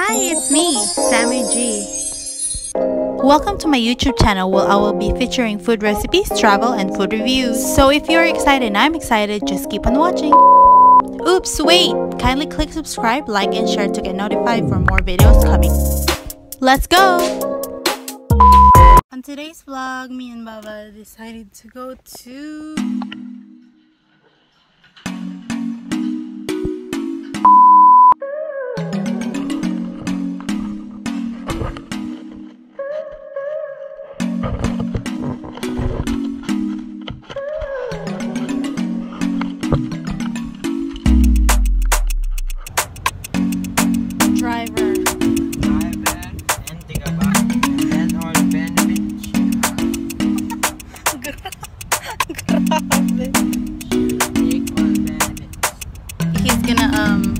Hi, it's me, Sammy G. Welcome to my YouTube channel where I will be featuring food recipes, travel, and food reviews. So if you're excited and I'm excited, just keep on watching. Oops, wait! Kindly click subscribe, like, and share to get notified for more videos coming. Let's go! On today's vlog, me and Baba decided to go to driver. He's gonna